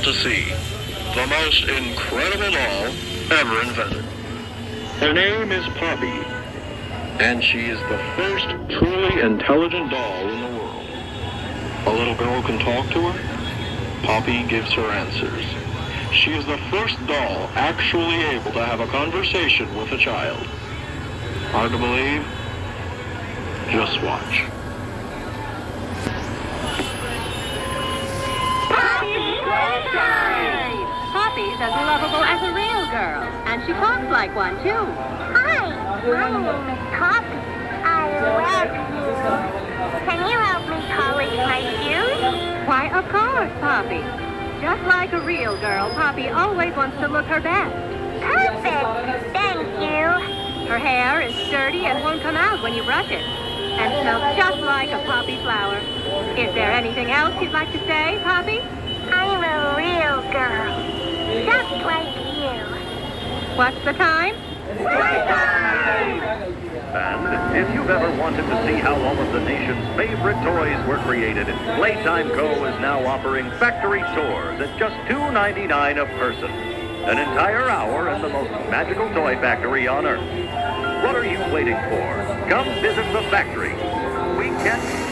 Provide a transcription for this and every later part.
about to see the most incredible doll ever invented. Her name is Poppy, and she is the first truly intelligent doll in the world. A little girl can talk to her. Poppy gives her answers. She is the first doll actually able to have a conversation with a child. Hard to believe? Just watch. Poppy's as lovable as a real girl, and she talks like one, too. Hi, my name is Poppy. I love you. Can you help me polish my shoes? Why, of course, Poppy. Just like a real girl, Poppy always wants to look her best. Perfect. Thank you. Her hair is sturdy and won't come out when you brush it, and smells just like a poppy flower. Is there anything else you'd like to say, Poppy? I'm a real girl, just like you. What's the time? And if you've ever wanted to see how all of the nation's favorite toys were created, Playtime Co. is now offering factory tours at just $2.99 a person. An entire hour in the most magical toy factory on Earth. What are you waiting for? Come visit the factory. We can...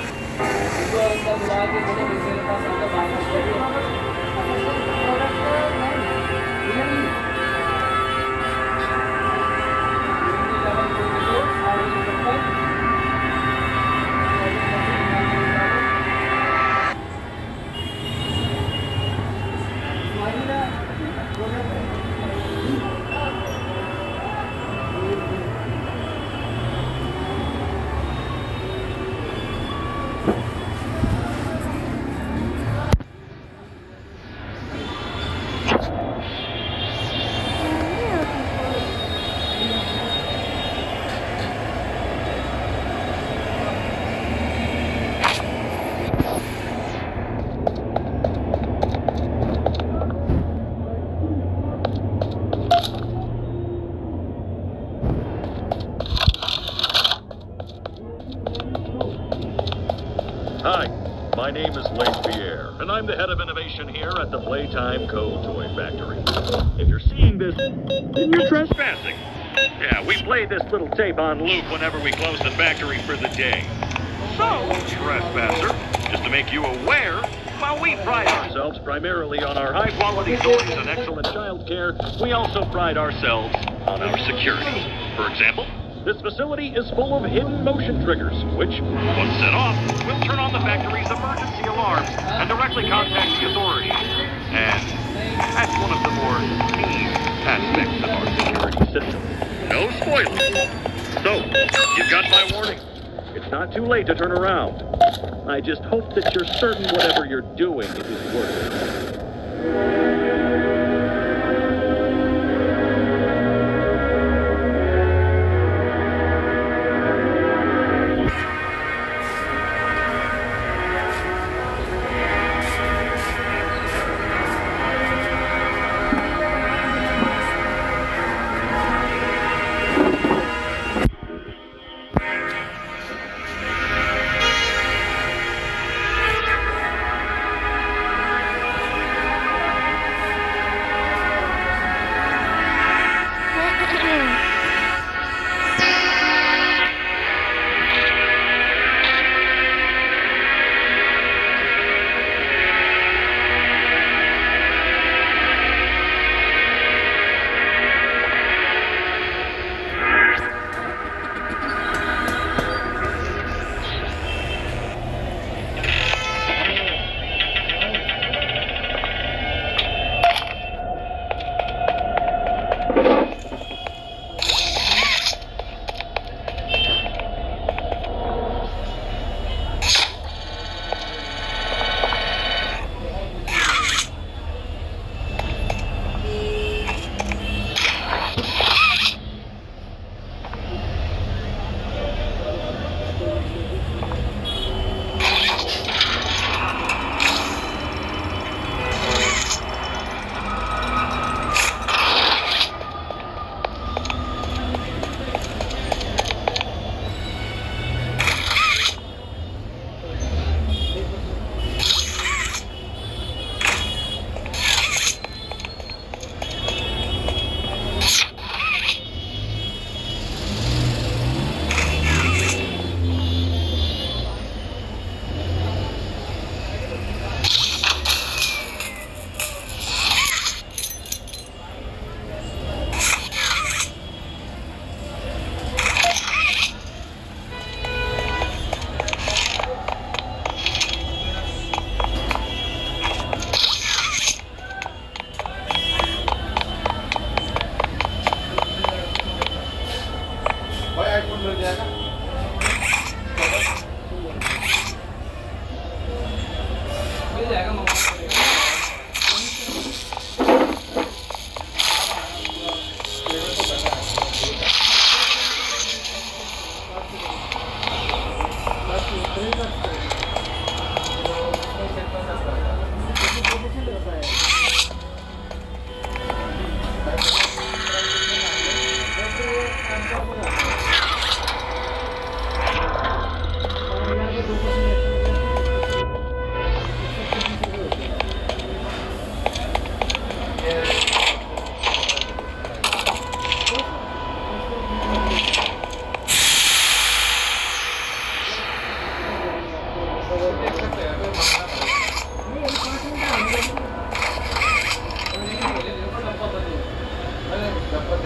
Hi, my name is Lane Pierre, and I'm the head of innovation here at the Playtime Co. Toy Factory. If you're seeing this, you're trespassing. Yeah, we play this little tape on loop whenever we close the factory for the day. So, trespasser, just to make you aware, while we pride ourselves primarily on our high-quality toys and excellent child care, we also pride ourselves on our security. For example, this facility is full of hidden motion triggers, which, once set off, will turn on the factory's emergency alarms and directly contact the authorities. And that's one of the more key aspects of our security system. No spoilers. So, you've got my warning. It's not too late to turn around. I just hope that you're certain whatever you're doing is worth it.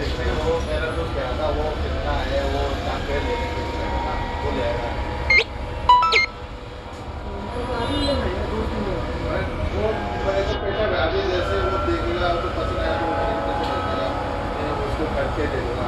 देखते हैं वो मेरा जो क्या था वो कितना है वो टांगे लेने के लिए वो ले आएगा वो मेरे को पैसा अभी जैसे वो देखेगा तो पसंद आया तो पैसे देगा मैं उसको करके दे दूँगा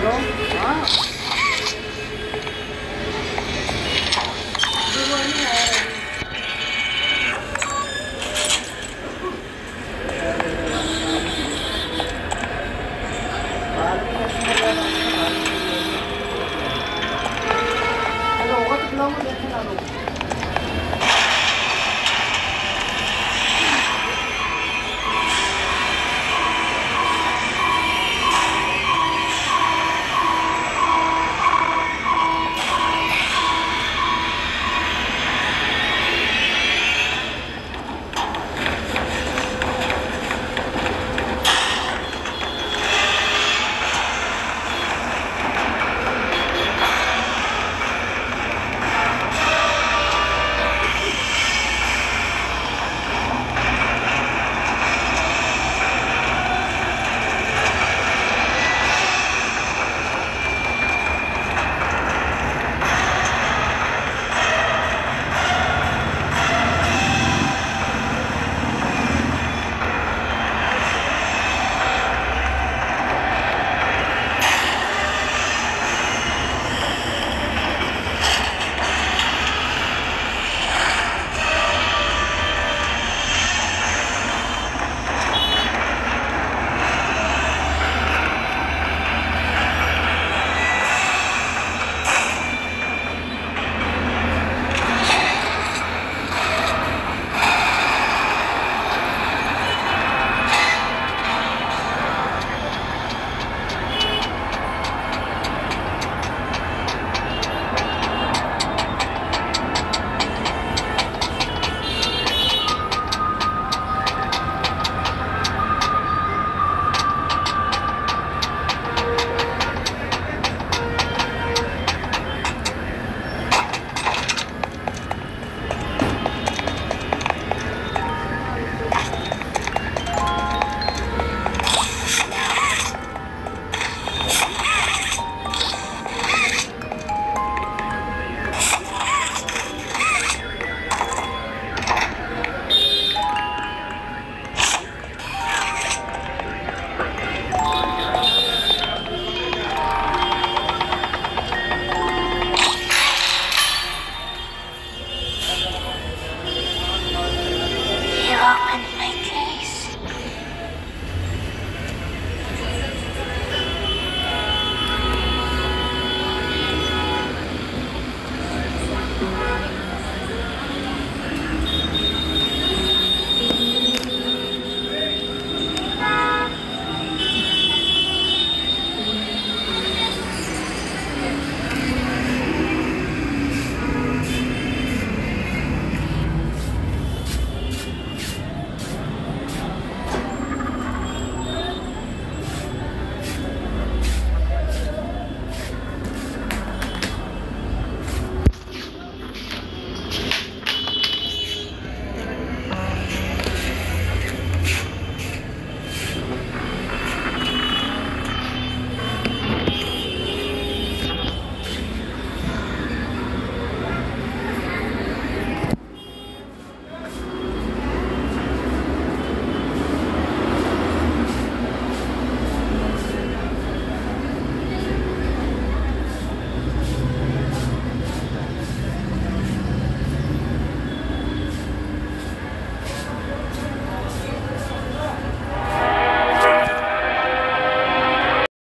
हाँ